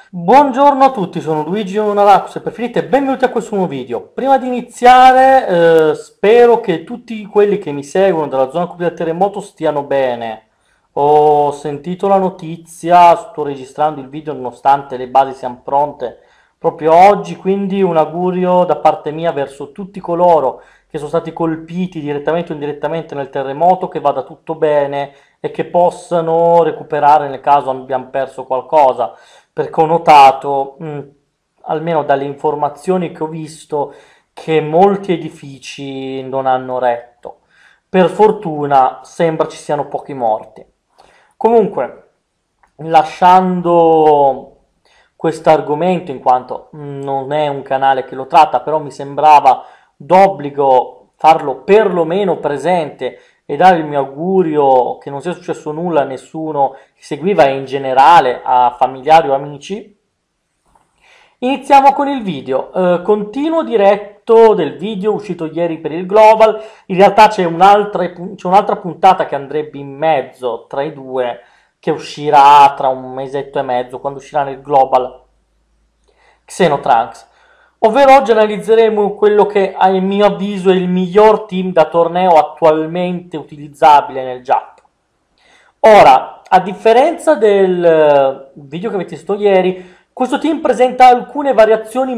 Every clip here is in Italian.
Buongiorno a tutti, sono Luigi Nonaraku, se preferite, benvenuti a questo nuovo video. Prima di iniziare, spero che tutti quelli che mi seguono dalla zona colpita del terremoto stiano bene. Ho sentito la notizia, sto registrando il video nonostante le basi siano pronte proprio oggi, quindi un augurio da parte mia verso tutti coloro che sono stati colpiti direttamente o indirettamente nel terremoto, che vada tutto bene e che possano recuperare nel caso abbiamo perso qualcosa, perché ho notato, almeno dalle informazioni che ho visto, che molti edifici non hanno retto. Per fortuna sembra ci siano pochi morti. Comunque, lasciando questo argomento, in quanto non è un canale che lo tratta, però mi sembrava d'obbligo farlo perlomeno presente e dare il mio augurio che non sia successo nulla a nessuno che seguiva e in generale a familiari o amici. Iniziamo con il video. Continuo diretto del video uscito ieri per il Global. In realtà c'è un'altra puntata che andrebbe in mezzo tra i due, che uscirà tra un mesetto e mezzo, quando uscirà nel Global Xenotrunks. Ovvero oggi analizzeremo quello che a mio avviso è il miglior team da torneo attualmente utilizzabile nel Giappone. Ora, a differenza del video che avete visto ieri, questo team presenta alcune variazioni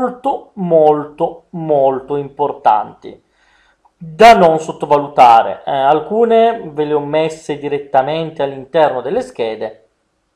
molto importanti da non sottovalutare. Alcune ve le ho messe direttamente all'interno delle schede,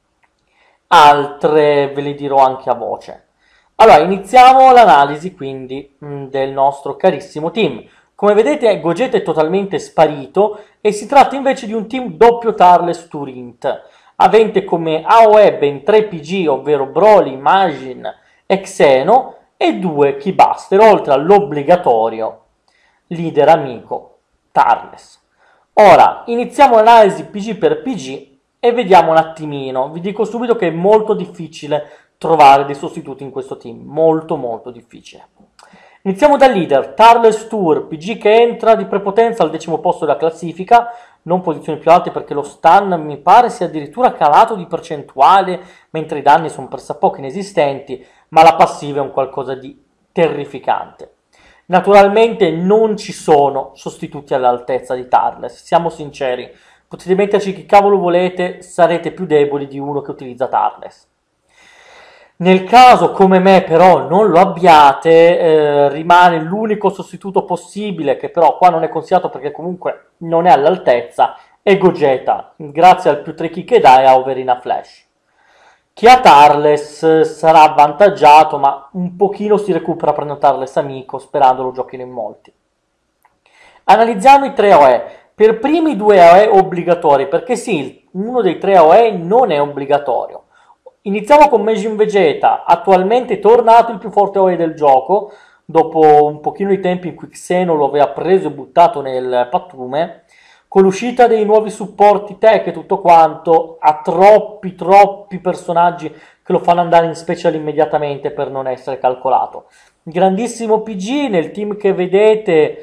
altre ve le dirò anche a voce. Allora, iniziamo l'analisi quindi del nostro carissimo team. Come vedete, Gogeta è totalmente sparito e si tratta invece di un team doppio Tarles Turint, avente come AOE ben 3 PG, ovvero Broly, Majin e Xeno, e 2 Keybuster, oltre all'obbligatorio leader amico Tarles. Ora, iniziamo l'analisi PG per PG e vediamo un attimino. Vi dico subito che è molto difficile trovare dei sostituti in questo team, molto difficile. Iniziamo dal leader, Tarles Tour, PG che entra di prepotenza al 10° posto della classifica, non posizioni più alte perché lo stun mi pare sia addirittura calato di percentuale, mentre i danni sono pressappoco inesistenti, ma la passiva è un qualcosa di terrificante. Naturalmente non ci sono sostituti all'altezza di Tarles, siamo sinceri, potete metterci chi cavolo volete, sarete più deboli di uno che utilizza Tarles. Nel caso come me però non lo abbiate, rimane l'unico sostituto possibile, che però qua non è consigliato perché comunque non è all'altezza, è Gogeta, grazie al più 3 kick che dà e a Overina Flash. Chi ha Tarles sarà avvantaggiato, ma un pochino si recupera prendendo Tarles amico, sperando lo giochino in molti. Analizziamo i 3 OE. Per primi 2 OE obbligatori, perché sì, uno dei 3 OE non è obbligatorio. Iniziamo con Majin Vegeta, attualmente tornato il più forte OE del gioco, dopo un pochino di tempo in cui Xeno lo aveva preso e buttato nel pattume. Con l'uscita dei nuovi supporti tech e tutto quanto, ha troppi personaggi che lo fanno andare in special immediatamente per non essere calcolato. Grandissimo PG nel team che vedete,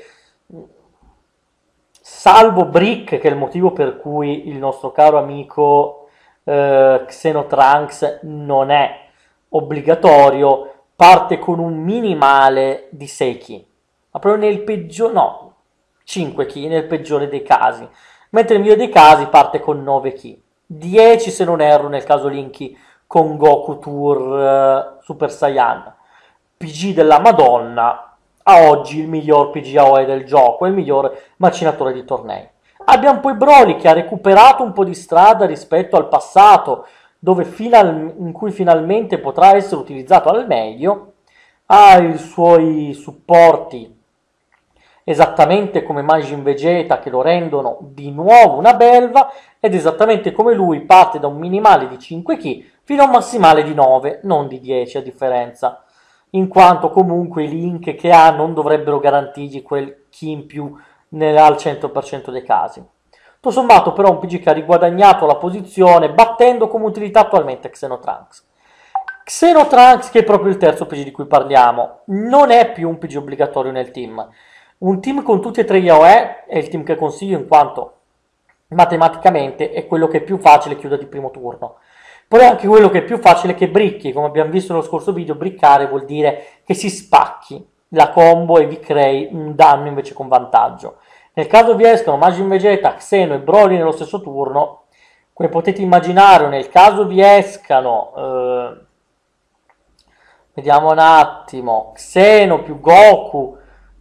salvo Brick, che è il motivo per cui il nostro caro amico Xenotrunks non è obbligatorio, parte con un minimale di 6 key, ma proprio nel peggiore, no, 5 key nel peggiore dei casi, mentre nel migliore dei casi parte con 9 key, 10 se non erro nel caso Linky con Goku Tour Super Saiyan. PG della Madonna, a oggi il miglior PG AOE del gioco, il miglior macinatore di tornei. Abbiamo poi Broly che ha recuperato un po' di strada rispetto al passato, in cui finalmente potrà essere utilizzato al meglio, ha i suoi supporti esattamente come Majin Vegeta che lo rendono di nuovo una belva, ed esattamente come lui parte da un minimale di 5 key fino a un massimale di 9, non di 10 a differenza, in quanto comunque i link che ha non dovrebbero garantirgli quel key in più al 100% dei casi. Tutto sommato però un PG che ha riguadagnato la posizione battendo come utilità attualmente Xenotrunks. Xenotrunks, che è proprio il terzo PG di cui parliamo, non è più un PG obbligatorio nel team. Un team con tutti e tre gli AOE è il team che consiglio in quanto matematicamente è quello che è più facile chiude di primo turno. Però è anche quello che è più facile che bricchi, come abbiamo visto nello scorso video, briccare vuol dire che si spacchi la combo e vi crei un danno invece con vantaggio. Nel caso vi escano Majin Vegeta, Xeno e Broly nello stesso turno, come potete immaginare, nel caso vi escano, vediamo un attimo, Xeno più Goku,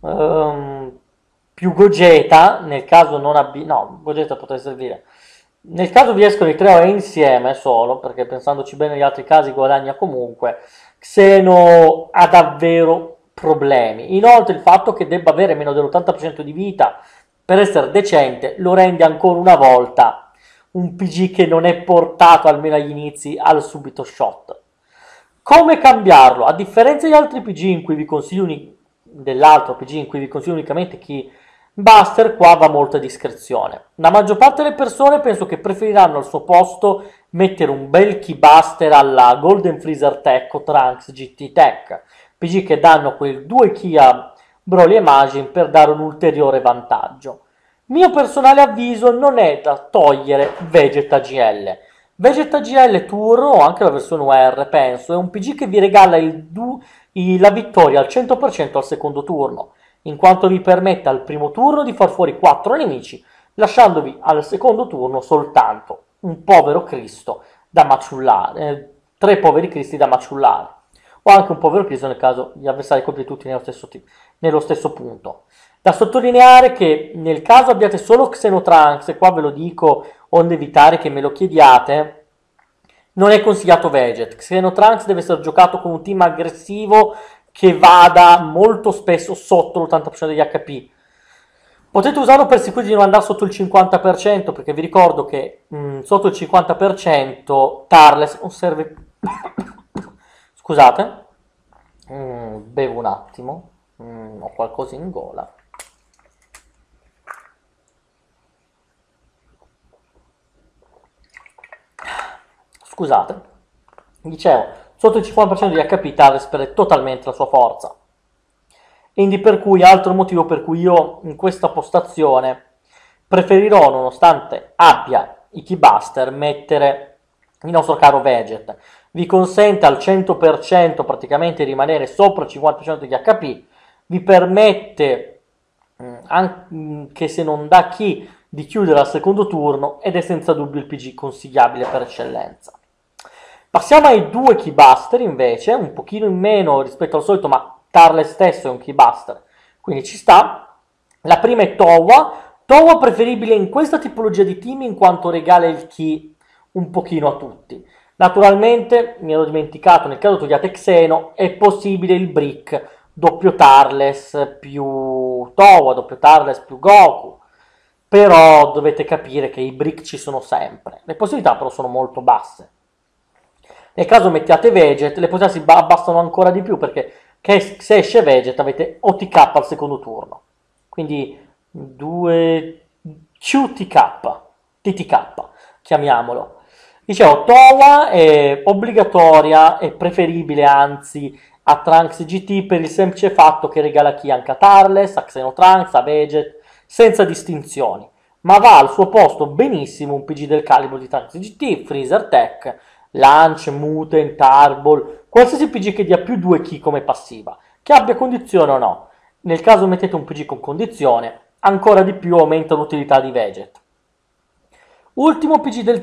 più Gogeta, nel caso non abbia, no, Gogeta potrebbe servire. Nel caso vi escono i tre o insieme solo, perché pensandoci bene agli altri casi guadagna comunque, Xeno ha davvero problemi. Inoltre il fatto che debba avere meno dell'80% di vita per essere decente lo rende ancora una volta un PG che non è portato, almeno agli inizi, al subito shot. Come cambiarlo? A differenza di altri PG in cui vi consiglio dell'altro PG in cui vi consiglio unicamente Key Buster, qua va molta discrezione. La maggior parte delle persone penso che preferiranno al suo posto mettere un bel Key Buster alla Golden Freezer Tech o Trunks GT Tech, PG che danno quei 2 key a Broly e Majin per dare un ulteriore vantaggio. Mio personale avviso non è da togliere Vegeta GL. Vegeta GL Tour, o anche la versione UR penso, è un PG che vi regala la vittoria al 100% al secondo turno, in quanto vi permette al primo turno di far fuori 4 nemici, lasciandovi al secondo turno soltanto un povero Cristo da maciullare, 3 poveri Cristi da maciullare, o anche un povero Cristo nel caso gli avversari colpiti tutti nello stesso punto. Da sottolineare che nel caso abbiate solo Xenotrunks, e qua ve lo dico onde evitare che me lo chiediate, non è consigliato Veget. Xenotrunks deve essere giocato con un team aggressivo che vada molto spesso sotto l'80% degli HP. Potete usarlo per sicuro di non andare sotto il 50%, perché vi ricordo che sotto il 50% Tarles non serve... Scusate, bevo un attimo, ho qualcosa in gola. Scusate, dicevo, sotto il 50% di HP Tarles perde totalmente la sua forza. Quindi per cui, altro motivo per cui io in questa postazione preferirò, nonostante abbia i Keybuster, mettere il nostro caro Veget. Vi consente al 100% praticamente rimanere sopra il 50% degli HP, vi permette, anche se non dà key, di chiudere al secondo turno ed è senza dubbio il PG consigliabile per eccellenza. Passiamo ai 2 Keybuster invece, un pochino in meno rispetto al solito, ma Tarles stesso è un Keybuster, quindi ci sta. La prima è Towa preferibile in questa tipologia di team in quanto regala il key un pochino a tutti. Naturalmente, mi ero dimenticato, nel caso togliate Xeno, è possibile il brick, doppio Tarles più Towa, doppio Tarles più Goku, però dovete capire che i brick ci sono sempre, le possibilità però sono molto basse. Nel caso mettiate Veget, le possibilità si abbassano ancora di più, perché se esce Veget avete OTK al secondo turno, quindi 2 QTK, TTK, chiamiamolo. Dicevo, Towa è obbligatoria e preferibile anzi a Trunks GT per il semplice fatto che regala key anche a Tarles, a Xenotrunks, a Veget, senza distinzioni, ma va al suo posto benissimo un PG del calibro di Trunks GT, Freezer Tech, Lunch, Muten, Tarball, qualsiasi PG che dia più 2 key come passiva, che abbia condizione o no. Nel caso mettete un PG con condizione, ancora di più aumenta l'utilità di Veget. Ultimo PG del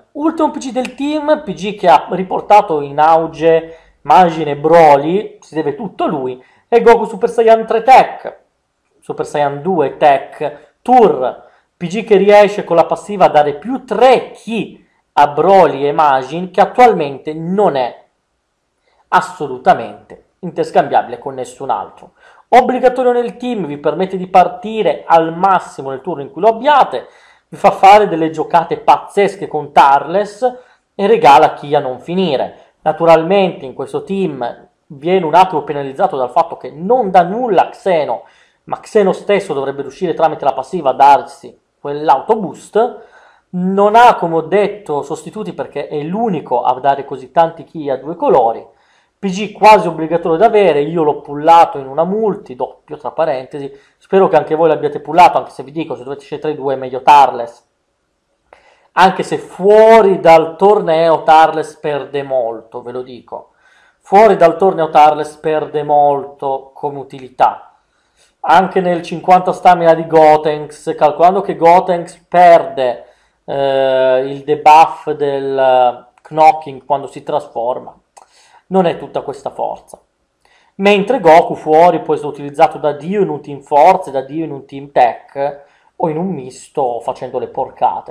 team, PG che ha riportato in auge Majin e Broly, si deve tutto a lui, è Goku Super Saiyan 3 Tech, Super Saiyan 2 Tech, Tour, PG che riesce con la passiva a dare più 3 key a Broly e Majin, che attualmente non è assolutamente interscambiabile con nessun altro. Obbligatorio nel team, vi permette di partire al massimo nel turno in cui lo abbiate, vi fa fare delle giocate pazzesche con Tarles e regala key a non finire. Naturalmente in questo team viene un attimo penalizzato dal fatto che non dà nulla a Xeno, ma Xeno stesso dovrebbe riuscire tramite la passiva a darsi quell'autoboost. Non ha, come ho detto, sostituti perché è l'unico a dare così tanti key a 2 colori. PG quasi obbligatorio da avere, io l'ho pullato in una multi, doppio tra parentesi, spero che anche voi l'abbiate pullato, anche se vi dico, se dovete scegliere 2 è meglio Tarles. anche se fuori dal torneo Tarles perde molto, ve lo dico. Fuori dal torneo Tarles perde molto come utilità. Anche nel 50 stamina di Gotenks, calcolando che Gotenks perde il debuff del knocking quando si trasforma, non è tutta questa forza. Mentre Goku fuori può essere utilizzato da Dio in un team forze, da Dio in un team tech o in un misto facendo le porcate.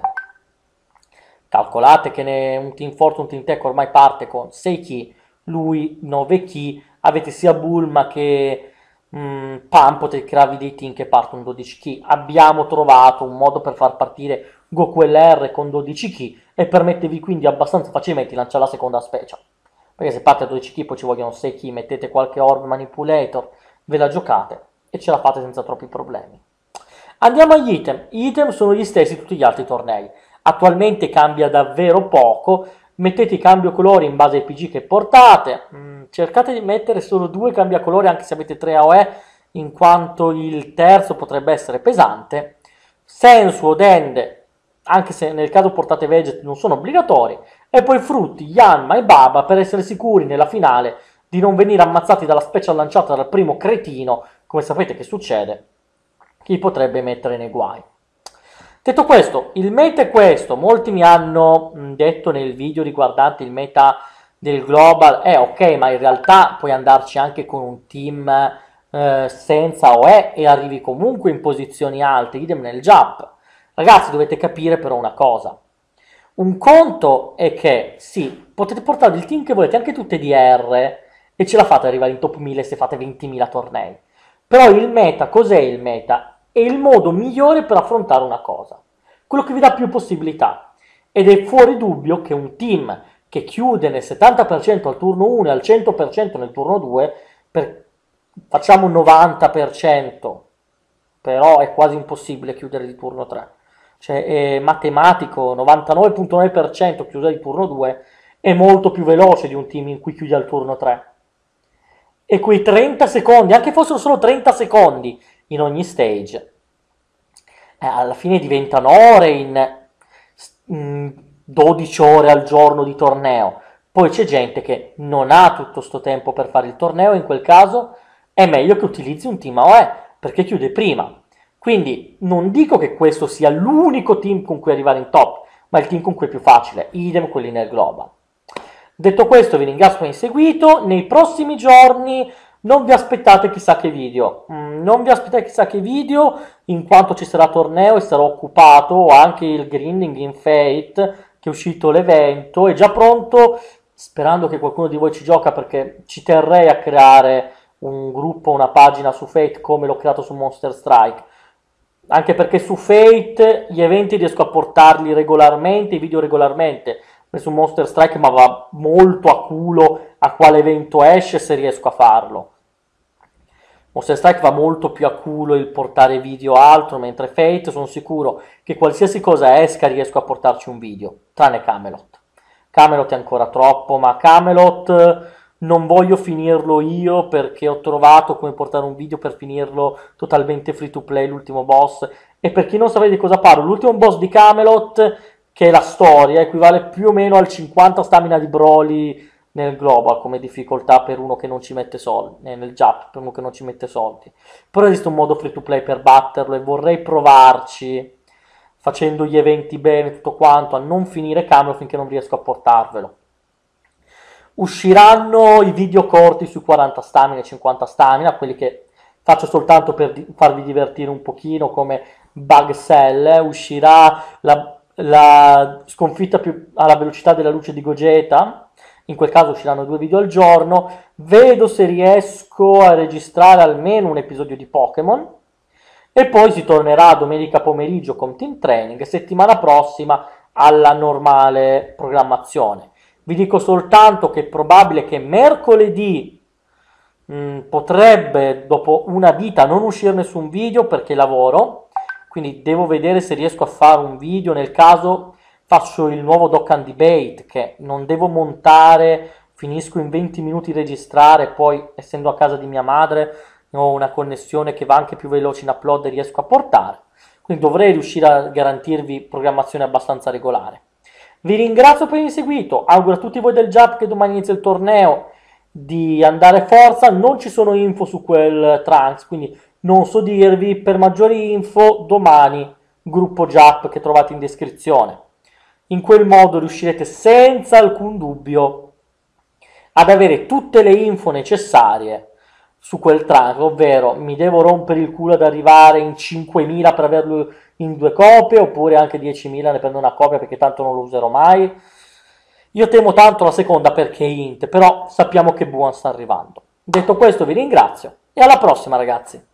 Calcolate che un team forte, un team tech ormai parte con 6 ki, lui 9 ki, avete sia Bulma che Pan, potete crearvi dei team che partono 12 ki. Abbiamo trovato un modo per far partire Goku LR con 12 ki e permettervi quindi abbastanza facilmente di lanciare la seconda special. Perché se parte a 12 ki poi ci vogliono 6 ki, mettete qualche orb manipulator, ve la giocate e ce la fate senza troppi problemi. Andiamo agli item. Gli item sono gli stessi di tutti gli altri tornei. Attualmente cambia davvero poco. Mettete i cambiacolori in base ai PG che portate. Cercate di mettere solo 2 cambiacolori anche se avete 3 AOE, in quanto il terzo potrebbe essere pesante. Sensu, Dende, anche se nel caso portate Veget, non sono obbligatori. E poi Frutti, Yanma e Baba per essere sicuri nella finale di non venire ammazzati dalla special lanciata dal primo cretino, come sapete che succede, chi potrebbe mettere nei guai. Detto questo, il meta è questo. Molti mi hanno detto nel video riguardante il meta del global, ok, ma in realtà puoi andarci anche con un team senza OE e arrivi comunque in posizioni alte, idem nel jump. Ragazzi, dovete capire però una cosa. Un conto è che sì, potete portare il team che volete, anche tutte DR, e ce la fate arrivare in top 1000 se fate 20.000 tornei. Però il meta, cos'è il meta? È il modo migliore per affrontare una cosa, quello che vi dà più possibilità. Ed è fuori dubbio che un team che chiude nel 70% al turno 1 e al 100% nel turno 2, facciamo un 90%, però è quasi impossibile chiudere di turno 3. Cioè è matematico, 99,9% chiusa di turno 2 è molto più veloce di un team in cui chiude al turno 3. E quei 30 secondi, anche fossero solo 30 secondi in ogni stage, alla fine diventano ore in 12 ore al giorno di torneo. Poi c'è gente che non ha tutto sto tempo per fare il torneo, in quel caso è meglio che utilizzi un team AOE perché chiude prima. Quindi non dico che questo sia l'unico team con cui arrivare in top, ma il team con cui è più facile, idem quelli nel global. Detto questo, vi ringrazio per aver seguito. Nei prossimi giorni non vi aspettate chissà che video, in quanto ci sarà torneo e sarò occupato. Ho anche il grinding in Fate, che è uscito l'evento, è già pronto, sperando che qualcuno di voi ci gioca, perché ci terrei a creare un gruppo, una pagina su Fate come l'ho creato su Monster Strike. Anche perché su Fate gli eventi riesco a portarli regolarmente, i video regolarmente. Su Monster Strike ma va molto a culo a quale evento esce, se riesco a farlo. Monster Strike va molto più a culo il portare video altro, mentre Fate sono sicuro che qualsiasi cosa esca riesco a portarci un video, tranne Camelot. Camelot è ancora troppo, ma Camelot non voglio finirlo io perché ho trovato come portare un video per finirlo totalmente free to play, l'ultimo boss. E per chi non sapete di cosa parlo, l'ultimo boss di Camelot, che è la storia, equivale più o meno al 50 stamina di Broly nel global come difficoltà per uno che non ci mette soldi, nel Jap per uno che non ci mette soldi. Però esiste un modo free to play per batterlo e vorrei provarci, facendo gli eventi bene, tutto quanto, a non finire Camelot finché non riesco a portarvelo. Usciranno i video corti sui 40 stamina e 50 stamina, quelli che faccio soltanto per farvi divertire un pochino, come Bug Cell. Uscirà la sconfitta più alla velocità della luce di Gogeta, in quel caso usciranno 2 video al giorno. Vedo se riesco a registrare almeno un episodio di Pokémon e poi si tornerà domenica pomeriggio con Team Training e settimana prossima alla normale programmazione. Vi dico soltanto che è probabile che mercoledì potrebbe dopo una vita non uscire nessun video perché lavoro, quindi devo vedere se riesco a fare un video. Nel caso faccio il nuovo Dokkan Debate che non devo montare, finisco in 20 minuti registrare, poi essendo a casa di mia madre ho una connessione che va anche più veloce in upload e riesco a portare. quindi dovrei riuscire a garantirvi programmazione abbastanza regolare. Vi ringrazio per il seguito, auguro a tutti voi del JAP che domani inizia il torneo di andare forza, non ci sono info su quel Trunks, quindi non so dirvi, per maggiori info domani gruppo JAP che trovate in descrizione. In quel modo riuscirete senza alcun dubbio ad avere tutte le info necessarie su quel Trunks, ovvero mi devo rompere il culo ad arrivare in 5.000 per averlo in 2 copie, oppure anche 10.000 ne prendo una copia perché tanto non lo userò mai. Io temo tanto la seconda perché è int, però sappiamo che Buon sta arrivando. Detto questo vi ringrazio e alla prossima ragazzi.